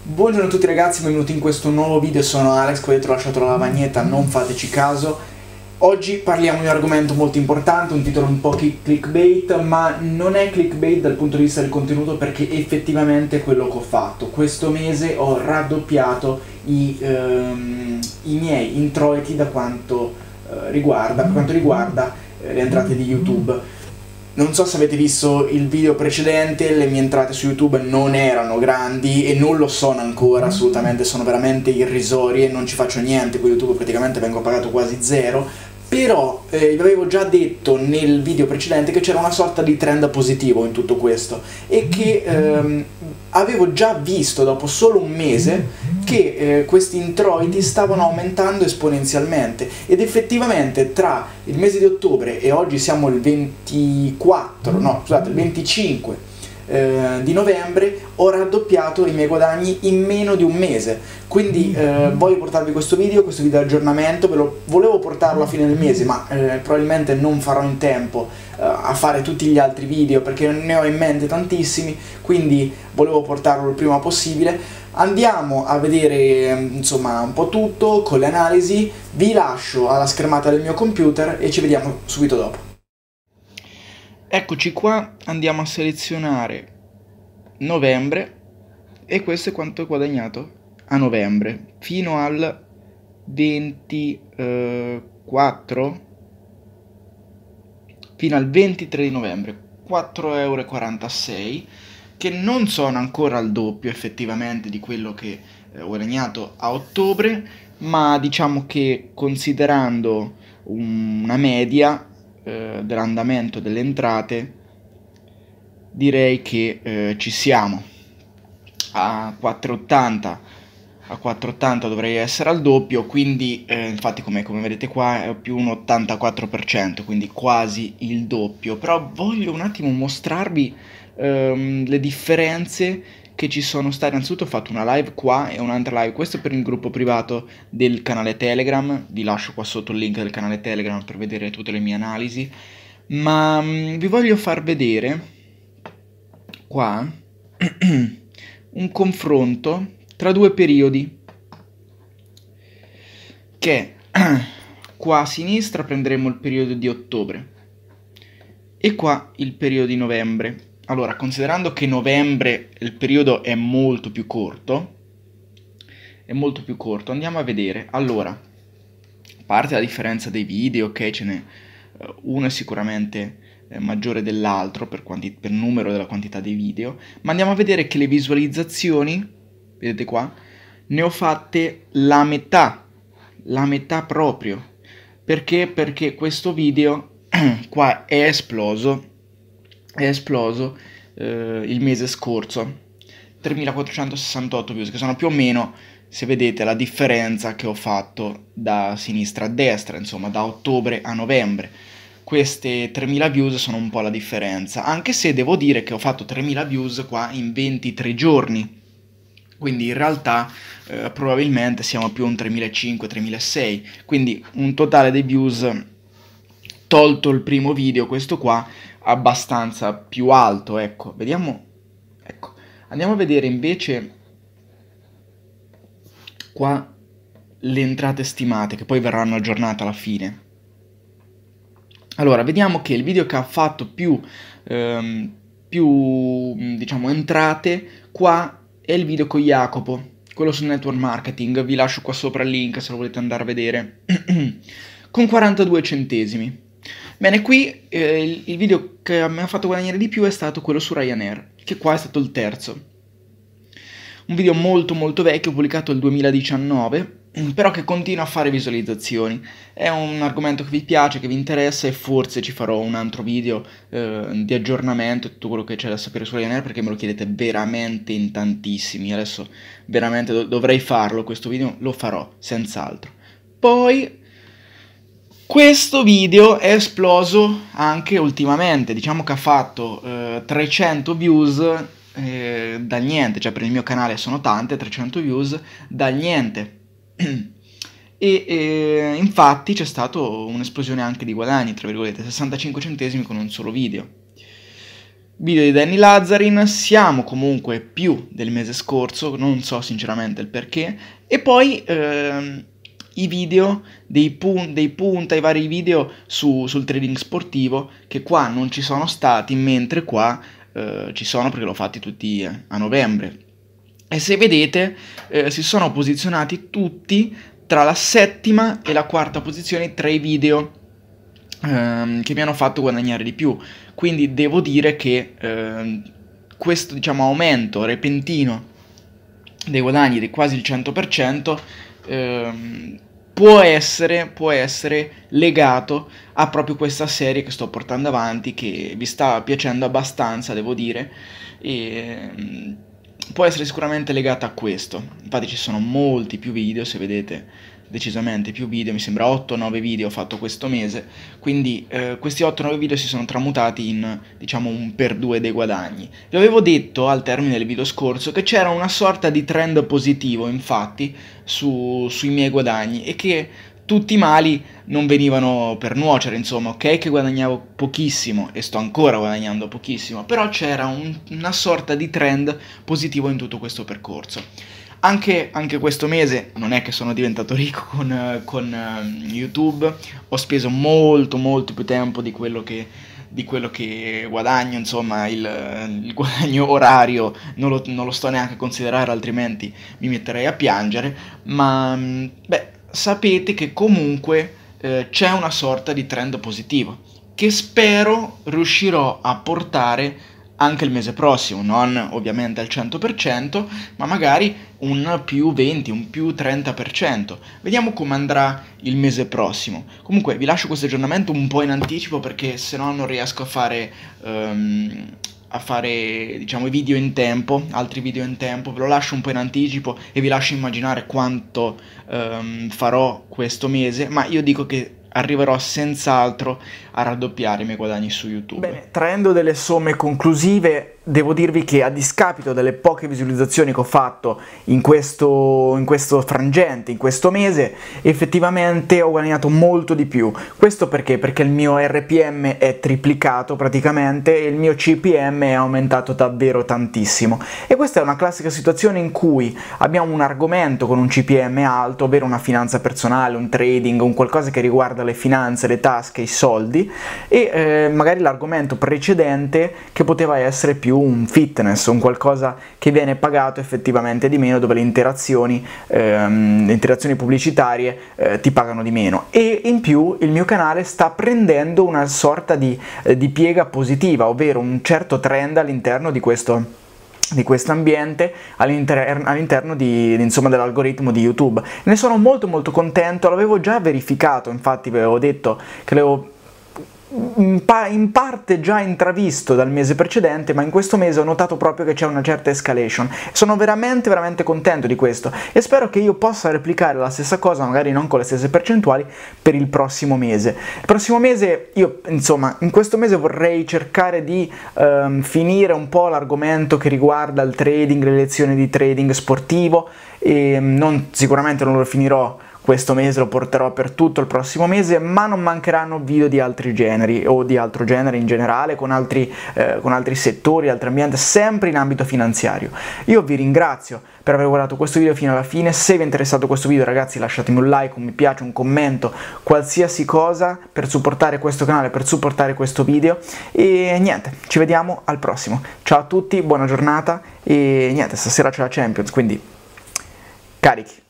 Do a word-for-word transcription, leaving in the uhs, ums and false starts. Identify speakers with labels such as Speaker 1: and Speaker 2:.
Speaker 1: Buongiorno a tutti ragazzi, benvenuti in questo nuovo video, sono Alex, come avete lasciato la lavagnetta, non fateci caso. Oggi parliamo di un argomento molto importante, un titolo un po' clickbait, ma non è clickbait dal punto di vista del contenuto perché effettivamente è quello che ho fatto. Questo mese ho raddoppiato i, ehm, i miei introiti da quanto, eh, riguarda, per quanto riguarda eh, le entrate di YouTube. Non so se avete visto il video precedente, le mie entrate su YouTube non erano grandi e non lo sono ancora, assolutamente, sono veramente irrisorie, non ci faccio niente con YouTube, praticamente vengo pagato quasi zero, però eh, vi avevo già detto nel video precedente che c'era una sorta di trend positivo in tutto questo e che ehm, avevo già visto dopo solo un mese che eh, questi introiti stavano aumentando esponenzialmente ed effettivamente tra il mese di ottobre e oggi siamo il ventiquattro, no scusate, il venticinque eh, di novembre ho raddoppiato i miei guadagni in meno di un mese. Quindi eh, voglio portarvi questo video, questo video di aggiornamento, ve lo volevo portarlo a fine del mese ma eh, probabilmente non farò in tempo eh, a fare tutti gli altri video perché ne ho in mente tantissimi, quindi volevo portarlo il prima possibile. Andiamo a vedere insomma un po' tutto con le analisi, vi lascio alla schermata del mio computer e ci vediamo subito dopo. Eccoci qua, andiamo a selezionare novembre e questo è quanto ho guadagnato a novembre fino al ventiquattro, fino al ventitré di novembre, quattro euro e quarantasei, che non sono ancora al doppio effettivamente di quello che eh, ho guadagnato a ottobre, ma diciamo che considerando un, una media eh, dell'andamento delle entrate direi che eh, ci siamo. A quattro e ottanta, a quattro e ottanta dovrei essere al doppio, quindi eh, infatti come, come vedete qua è più un ottantaquattro per cento, quindi quasi il doppio. Però voglio un attimo mostrarvi ehm, le differenze che ci sono state. Innanzitutto ho fatto una live qua e un'altra live, questo per il gruppo privato del canale Telegram, vi lascio qua sotto il link del canale Telegram per vedere tutte le mie analisi, ma mh, vi voglio far vedere qua un confronto tra due periodi che qua a sinistra prenderemo il periodo di ottobre e qua il periodo di novembre. Allora, considerando che novembre il periodo è molto più corto, è molto più corto, andiamo a vedere. Allora, a parte la differenza dei video, ok, ce n'è uh, uno è sicuramente eh, maggiore dell'altro per, per numero della quantità dei video, ma andiamo a vedere che le visualizzazioni, vedete qua, ne ho fatte la metà, la metà proprio. Perché? Perché questo video qua è esploso, è esploso eh, il mese scorso, tremilaquattrocentosessantotto views, che sono più o meno, se vedete, la differenza che ho fatto da sinistra a destra, insomma da ottobre a novembre. Queste tremila views sono un po' la differenza, anche se devo dire che ho fatto tremila views qua in ventitré giorni, quindi in realtà eh, probabilmente siamo più a un tremilacinquecento tremilaseicento, quindi un totale dei views, tolto il primo video, questo qua, abbastanza più alto, ecco, vediamo, ecco, andiamo a vedere invece qua le entrate stimate, che poi verranno aggiornate alla fine. Allora, vediamo che il video che ha fatto più, ehm, più diciamo, entrate, qua è il video con Jacopo, quello sul network marketing, vi lascio qua sopra il link se lo volete andare a vedere, con quarantadue centesimi. Bene, qui eh, il, il video che mi ha fatto guadagnare di più è stato quello su Ryanair, che qua è stato il terzo. Un video molto molto vecchio, pubblicato nel duemiladiciannove, però che continua a fare visualizzazioni. È un argomento che vi piace, che vi interessa e forse ci farò un altro video eh, di aggiornamento, tutto quello che c'è da sapere su Ryanair, perché me lo chiedete veramente in tantissimi. Adesso veramente do dovrei farlo, questo video lo farò, senz'altro. Poi questo video è esploso anche ultimamente, diciamo che ha fatto eh, trecento views eh, dal niente, cioè per il mio canale sono tante, trecento views dal niente. E, e infatti c'è stata un'esplosione anche di guadagni, tra virgolette, sessantacinque centesimi con un solo video. video di Danny Lazarin, siamo comunque più del mese scorso, non so sinceramente il perché, e poi ehm, i video dei, pun dei punta, i vari video su, sul trading sportivo, che qua non ci sono stati, mentre qua eh, ci sono perché l'ho fatti tutti a novembre. E se vedete eh, si sono posizionati tutti tra la settima e la quarta posizione tra i video ehm, che mi hanno fatto guadagnare di più. Quindi devo dire che ehm, questo, diciamo, aumento repentino dei guadagni di quasi il cento per cento ehm, può essere, può essere legato a proprio questa serie che sto portando avanti, che vi sta piacendo abbastanza, devo dire, e può essere sicuramente legata a questo. Infatti ci sono molti più video, se vedete, decisamente più video, mi sembra otto nove video ho fatto questo mese, quindi eh, questi otto nove video si sono tramutati in, diciamo, un per due dei guadagni. Vi avevo detto al termine del video scorso che c'era una sorta di trend positivo, infatti, su, sui miei guadagni, e che tutti i mali non venivano per nuocere, insomma, ok che guadagnavo pochissimo e sto ancora guadagnando pochissimo, però c'era un, una sorta di trend positivo in tutto questo percorso. Anche, anche questo mese non è che sono diventato ricco con, con uh, YouTube, ho speso molto molto più tempo di quello che, di quello che guadagno, insomma il, il guadagno orario non lo, non lo sto neanche a considerare, altrimenti mi metterei a piangere, ma beh, sapete che comunque eh, c'è una sorta di trend positivo che spero riuscirò a portare anche il mese prossimo, non ovviamente al cento per cento, ma magari un più venti, un più trenta per cento. Vediamo come andrà il mese prossimo. Comunque vi lascio questo aggiornamento un po' in anticipo, perché se no non riesco a fare, um, a fare diciamo i video in tempo, altri video in tempo. Ve lo lascio un po' in anticipo e vi lascio immaginare quanto um, farò questo mese, ma io dico che arriverò senz'altro a raddoppiare i miei guadagni su YouTube. Bene, traendo delle somme conclusive, devo dirvi che a discapito delle poche visualizzazioni che ho fatto in questo, in questo frangente, in questo mese, effettivamente ho guadagnato molto di più. Questo perché? Perché il mio R P M è triplicato praticamente e il mio C P M è aumentato davvero tantissimo. E questa è una classica situazione in cui abbiamo un argomento con un C P M alto, ovvero una finanza personale, un trading, un qualcosa che riguarda le finanze, le tasche, i soldi, e eh, magari l'argomento precedente che poteva essere più un fitness, un qualcosa che viene pagato effettivamente di meno, dove le interazioni, ehm, le interazioni pubblicitarie eh, ti pagano di meno. E in più il mio canale sta prendendo una sorta di, eh, di piega positiva, ovvero un certo trend all'interno di questo di questo ambiente, all'interno all'interno di, insomma, dell'algoritmo di YouTube. Ne sono molto molto contento, l'avevo già verificato, infatti vi avevo detto che l'avevo in, pa in parte già intravisto dal mese precedente, ma in questo mese ho notato proprio che c'è una certa escalation. Sono veramente veramente contento di questo e spero che io possa replicare la stessa cosa, magari non con le stesse percentuali, per il prossimo mese. Il prossimo mese io, insomma, in questo mese vorrei cercare di um, finire un po' l'argomento che riguarda il trading, le lezioni di trading sportivo, e non, sicuramente non lo finirò questo mese, lo porterò per tutto il prossimo mese, ma non mancheranno video di altri generi o di altro genere in generale, con altri, eh, con altri settori, altri ambienti, sempre in ambito finanziario. Io vi ringrazio per aver guardato questo video fino alla fine. Se vi è interessato questo video, ragazzi, lasciatemi un like, un mi piace, un commento, qualsiasi cosa per supportare questo canale, per supportare questo video, e niente, ci vediamo al prossimo. Ciao a tutti, buona giornata, e niente, stasera c'è la Champions, quindi carichi!